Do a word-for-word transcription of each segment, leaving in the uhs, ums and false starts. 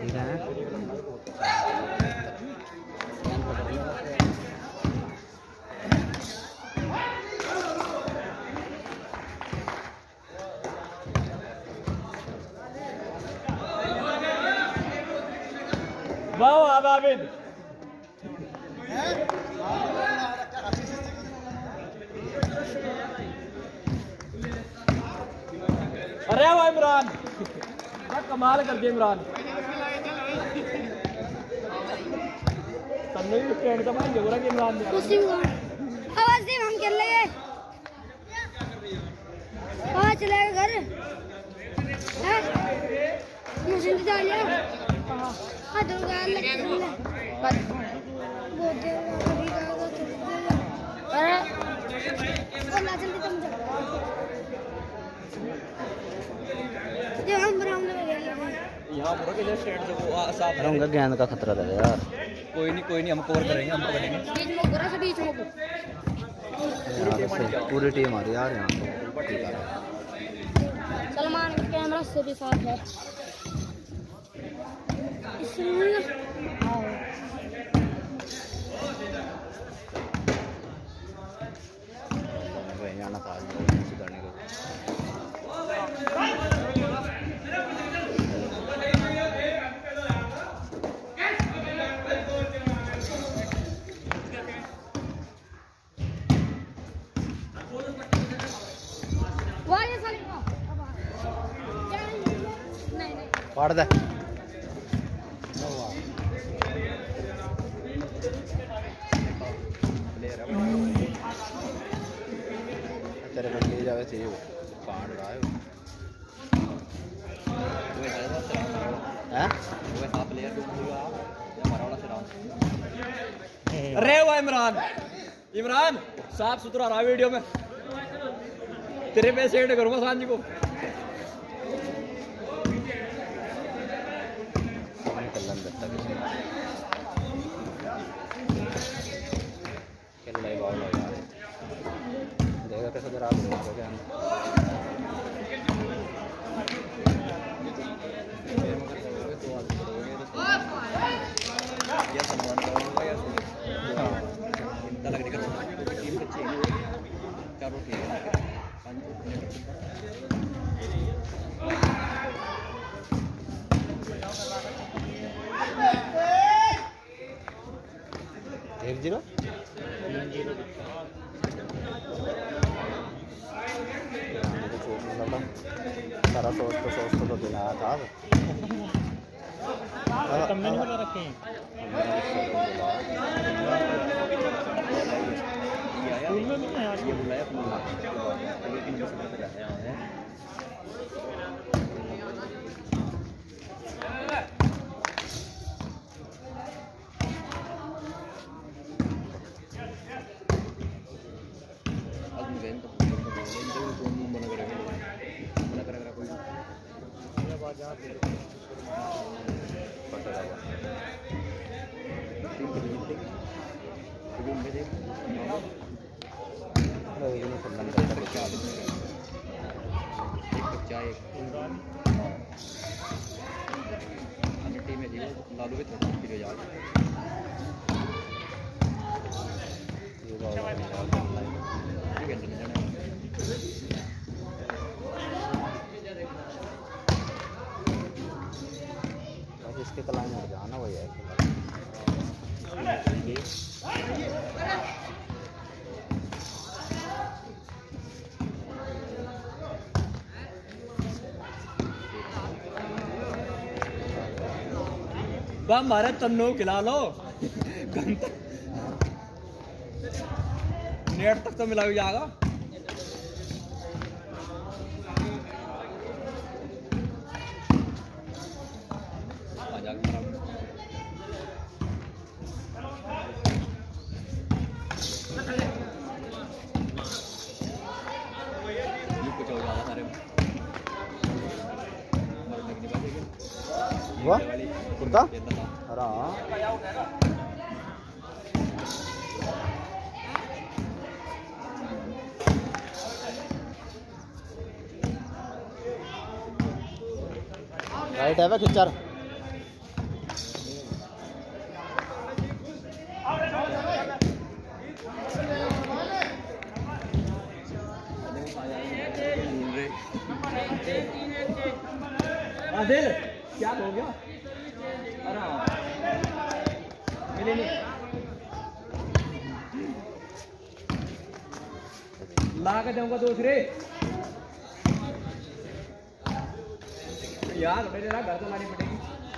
ठीक है वाह आबिद अरे वाह इमरान कमाल कर दिया इमरान तन्ने भी स्टैंड का भाई जोरा के इमरान ने आवाज दे हम खेल लगे आ चलेगा घर हैं मशीन से डाल लिया हां दूंगा लग बहुत देर अभी का अरे बोला जल्दी तुम जाओ हम राउंड में गए यहां पूरा के स्टैंड से वो साफ रहूंगा गेंद का खतरा था यार कोई नहीं कोई नहीं हम कवर करेंगे हम करेंगे बीच में गोरा से बीच में पूरी टीम आ रही यार यहाँ सलमान का कैमरा से भी साफ है इसमें आओ भाई जाना था सुधारने को पढ़ दे तेरे को ले जावे चाहिए वो काट रहा है हैं वो साफ प्लेयर दूंगा हमारा वाला सिराज अरे वाह इमरान इमरान साफ सुथरा रहा वीडियो में तेरे पे सेंड करूंगा सांझ को देखा कैसा जरा आप लोग क्या एक जीरो सारा सोच तो सोच तो दिलाया था तुमने नहीं बोला रखे स्कूल में भी नहीं यार ये बुलाया इसके कलाई में जाना वही है हमारे तन्नू खिला लो नेट तक तो मिला भी जाएगा वाह कुत्ता हरा राइट है खिच्चर आदिल क्या हो गया? अरे मिले नहीं ला के दूंगा दूसरे यार मेरे घर तो लानी पड़ेगी।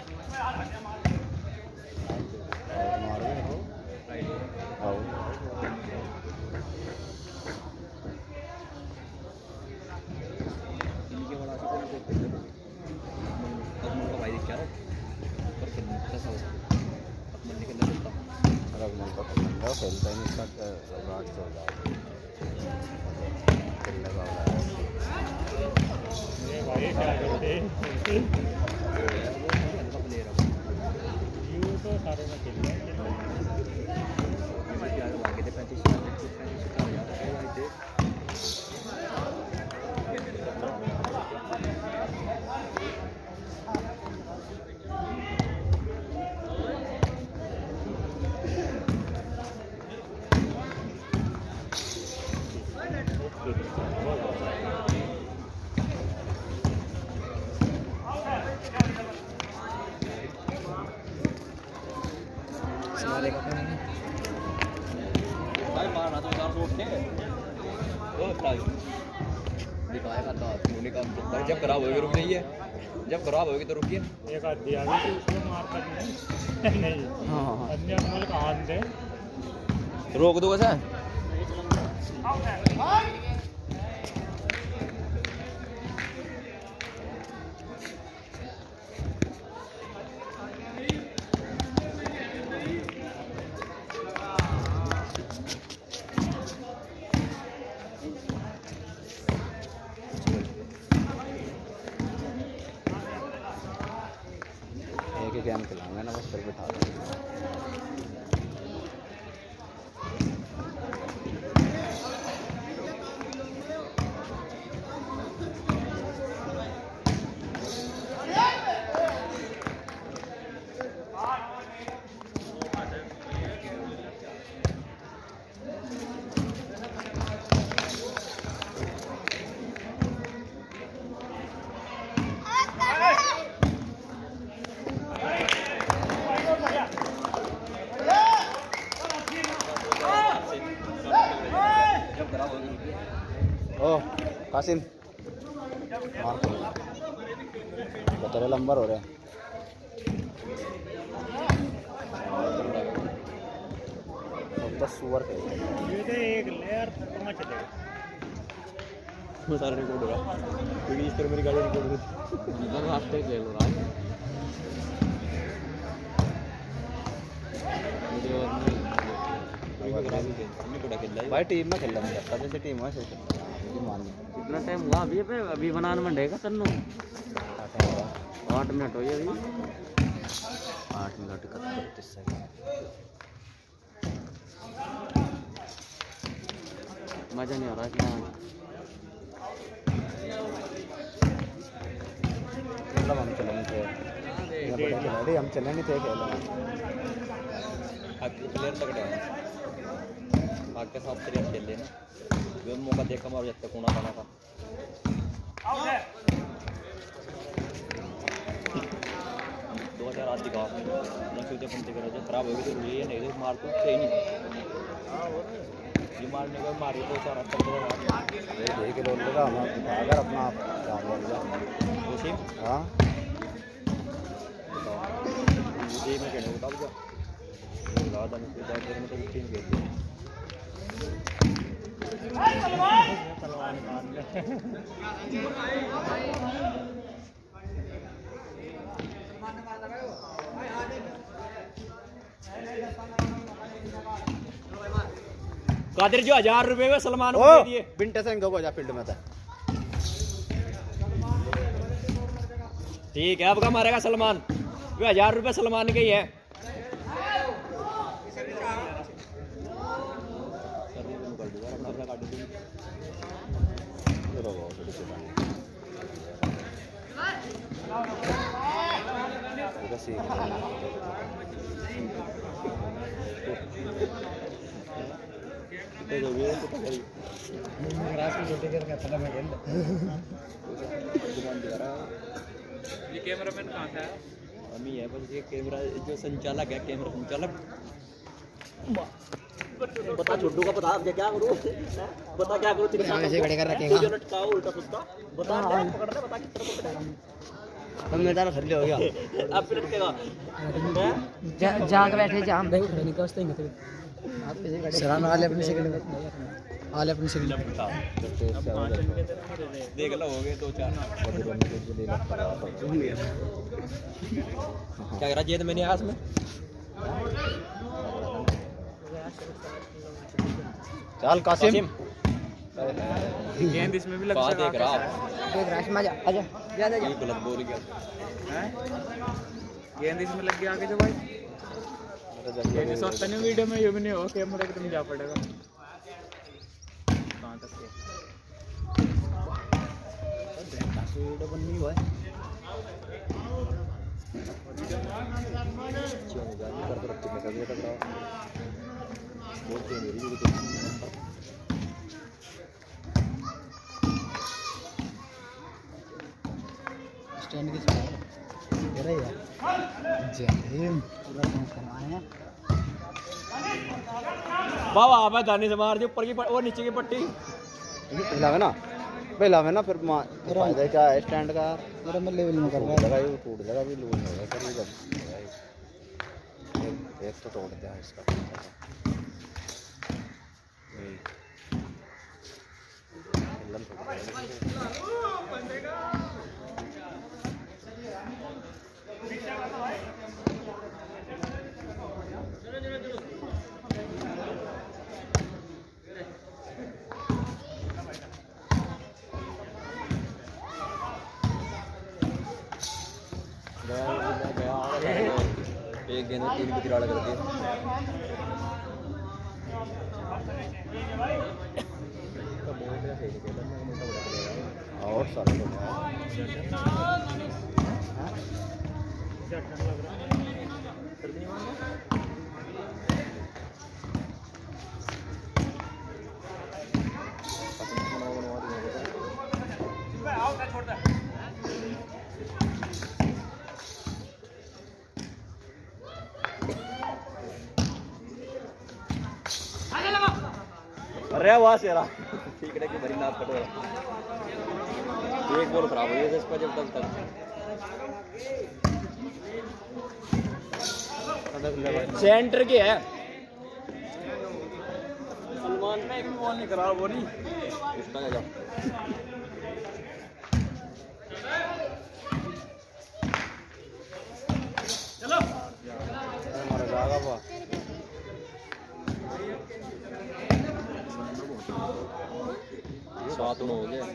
खेलता ही नहीं इसका रात से हो जाएगा खेलने का भाई क्या करते यू तो सारे में खेल रहे भाई मारना तो चार सौ उठते हैं दिखाएगा तो होने का जब खराब होगी रुक जाइए जब खराब होगी तो रुकिए एक आदमी आ गई उसको मारता नहीं नहीं हाँ अन्य अमल का हाथ दे रोक दो कैसा एक ही गेम खिलाऊंगा ना बस फिर बिठा दूंगा ओ कासिम मार तो तेरे लंबर हो रहे हैं दस सुअर के ये तो एक लेयर कहाँ चलेगा वो सारा रिकॉर्ड होगा क्योंकि इस तरह मेरी गाड़ी रिकॉर्ड होगी इधर रास्ते ले लो राज भाई टीम में खेल रहा हूँ जैसे टीम है ऐसे कितना टाइम हुआ अभी पे अभी बनाने में रहेगा तन्नू आठ मिनट हो गए अभी आठ मिनट इकतीस सेकंड मजा नहीं आ रहा इसमें मतलब हम चले नहीं थे हम चले नहीं थे खेल प्लेयर तक आगे साथ सीरियस खेल लेना जो मौका देखा मार जाते कोना खाना था दो हजार आदि का सोचे पंते करो जो खराब होगी तो ये नहीं तो मार तो सही नहीं ये मारने का मारी तो चार हफ्ते देख के लोग लगा हम अगर अपना आप हाँ ये में कहने बता दो ज़्यादा नहीं तो ज़्यादा में तो तीन खेल दिया कादिर जो हजार रुपए में सलमान को दे दिए बिंटे सिंह दो बजा फील्ड में था ठीक है अब का मारेगा सलमान वो हजार रुपए सलमान के ही है कितने हो गए तो करी रात की छोटी देर का पता मैं खेल दुकान दिखा रहा ये कैमरामैन कहाँ था अमी है बस ये कैमरा जो संचालक है कैमरा संचालक बता छोटू का बता अब क्या करूं बता क्या करूं तेरे साथ ऐसे खड़े कर रखेगा जो लटकाओ उल्टा सुल्टा बता पकड़ना बता किस तरह पकड़ना हम मेरा घर ले हो गया अब फिर लटकेगा जाग बैठे जाम भाई उठने का उसते नहीं सलाम वाले अपनी सेकंड वाले अपनी सेकंड देख लो हो गए दो चार क्या करा जेद मैंने आस में चल कासिम गेंद इसमें भी लग बात देख रहा देख राश मजा आजा जा जा ये गलत बोल गया हैं गेंद इसमें लग गया आगे जो भाई ये जो सोचता नहीं वीडियो में ये भी नहीं हो कैमरा एकदम जा पड़ेगा कहां तक के वीडियो बननी हुआ है क्यों नहीं जानी कर कर में कभी टकराओ बोलते मेरी भी तो स्टैंड की स्पीड दे रही है जय हिंद पूरा काम करवाए हैं बाबा आप दाने से मार दे ऊपर की और नीचे की पट्टी पहला है ना पहला है ना फिर फायदा क्या है स्टैंड का मेरा मैं लेवल में कर रहा लगा ये टूट जाएगा भी लूज होगा फिर जब एक तो तोड़ दिया इसका एक गेंद तीन की तिराड़ा कर दिया और सारे लोग अरे वाह सेरा ठीक है कि भरी नाप कटो एक बॉल खराब हो गई इसका जब तक तक सेंटर के है सलमान का एक बॉल नहीं खराब हो रही इसका जा चलो हमारा जागा हुआ सात हो गया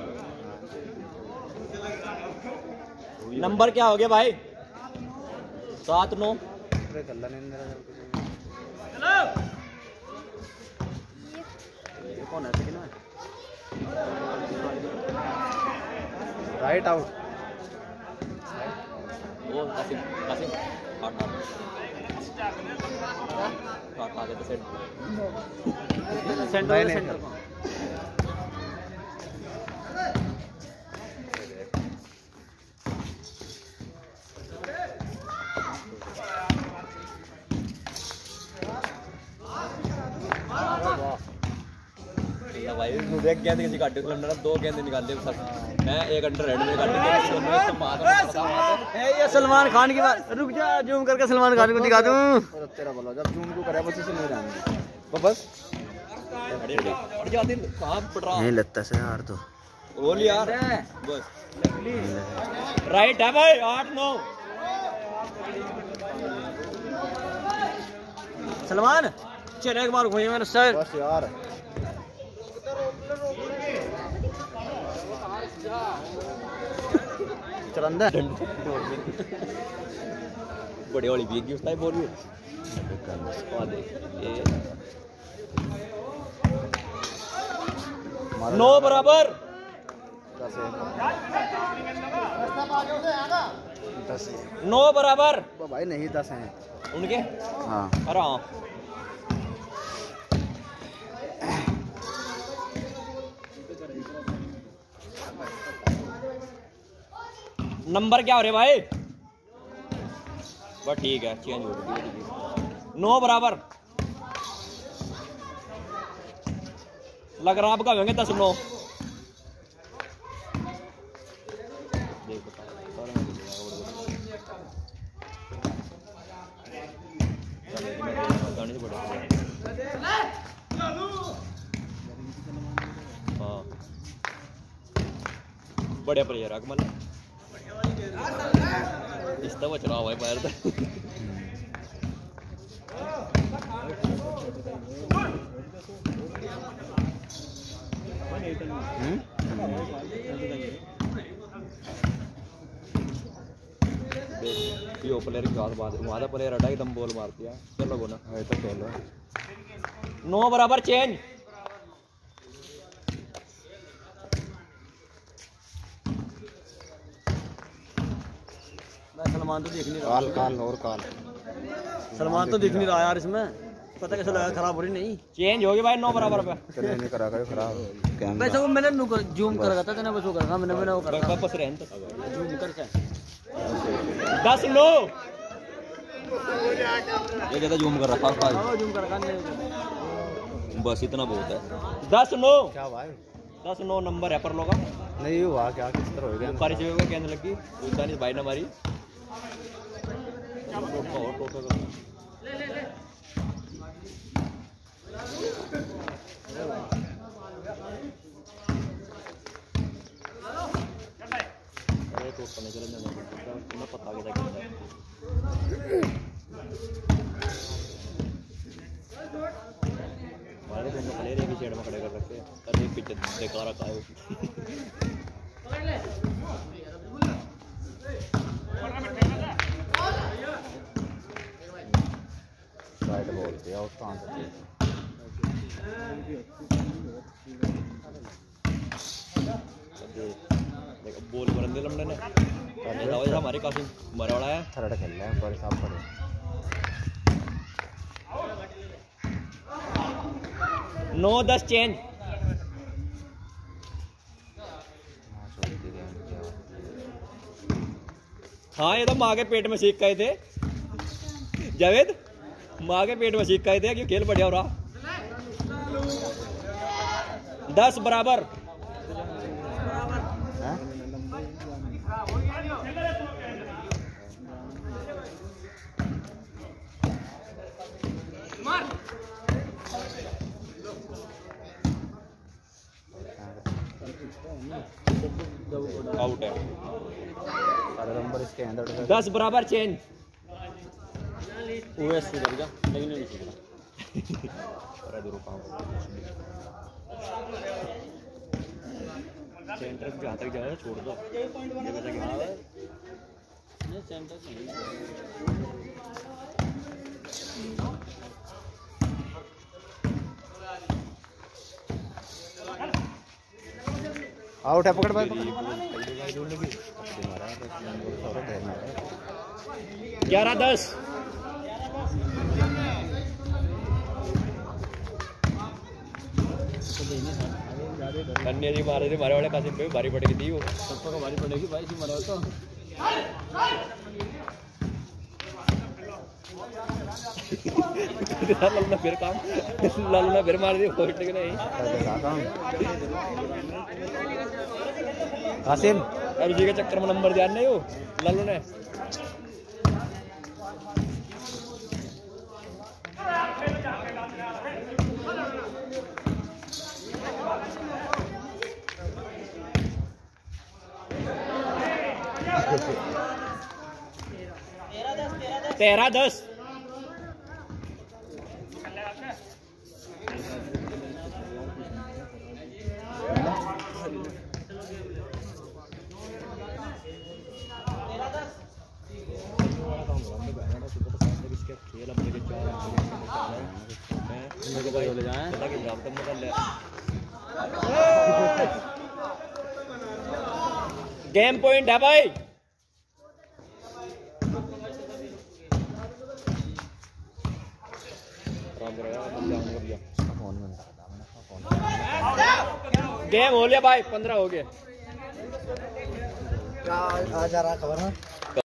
नंबर क्या हो गया भाई सात नौ कौन है राइट आउट वो कासिम कासिम आठ आठ आठ आगे तो सेंटर सेंटर सेंटर भाई देख गेंद किसी काटे तो अंडर दो गेंद निकाल दे सब मैं एक अंडर हेड में काट के दोनों तो मार ए ये सलमान खान की बात रुक जा जूम करके सलमान खान को दिखा दूं तेरा बोलो जब जूम को करे बस इसे नहीं जाएंगे तो बस अड़ जा दिल कहां पड़ रहा नहीं लगता से यार तो बोल यार बस राइट है भाई आठ नौ सलमान चल एक बार घूमिए मैंने सर बस यार चल अंदर बड़े वाली भी की उसका बोल नौ बराबर नौ बराबर भाई नहीं दस हैं उनके हाँ अरे हाँ नंबर क्या हो रहे भाई? बस ठीक है, चेंज हो गई। नौ बराबर लग रहा आपका होंगे दस नौ। हाँ बढ़िया प्लेयर अकमल इस तरह चला हुआ है पैर तक। यो प्लेयर की बात बात वहां प्लेयर हटा एकदम बॉल मार दिया। चलो बोला है तो खेलो। नौ बराबर चेंज। सलमान तो देख नहीं रहा। काल काल और काल सलमान तो दिख नहीं रहा यार इसमें, पता कैसे लगा खराब हो रही नहीं। चेंज हो गया भाई नौ बराबर पे। चले नहीं करा कर खराब कैमरा वैसे वो मैंने जूम कर रखा था ना, बस वो कर रहा मैंने मैंने वो कर रखा वापस रहन तो जूम करके। दस लो ये ज्यादा जूम कर रखा था। हां जूम कर रखा नहीं, बस इतना बहुत है। दस नौ क्या भाई दस नौ नंबर है पर लोग नहीं हुआ क्या किस तरह हो गया ऊपर से होगा कहने लगी उतानी भाई ने हमारी और टोटो कर अरे तो करने चले ना पता लगा क्या हमारे दोनों प्लेयर एक ही साइड में खड़े कर रखे हैं और एक पीछे देखा रखा है। राइट बोलते हैं और कहां से देखो बॉल बरंदे लमड़े ने पहले दावा जरा हमारे कासिम मरे वाला है थर्ड खेल रहे हैं बड़े साहब पड़े नौ दस चेंज। हाँ ये तो माँ के पेट में सीख गए थे जावेद, माँ के पेट में सीख गए थे कि खेल बढ़िया हो रहा। दस बराबर आउट है। सारे नंबर इसके अंदर दस बराबर चेंज। ओएस सुधर गया लेकिन नहीं सुधरा। अरे दूर काम सेंटर के हाथ तक जाए छोड़ दो ये बचा क्या है ये सेंटर सही आउट है पकड़ भाई ग्यारह दस। अन्य जी मारे थे मारे वाले कासिम पे भारी पड़ गई थी वो सबको को भारी पड़ेगी भाई सी मरा तो लालू ने फिर काम लालू ने फिर मार दी फोर्ट के नहीं कासिम और जी के चक्कर में नंबर ध्यान नहीं हो लालू ने। तेरह दस। गेम पॉइंट है भाई। गेम हो लिया भाई, पंद्रह हो गए। क्या आ जा रहा खबर है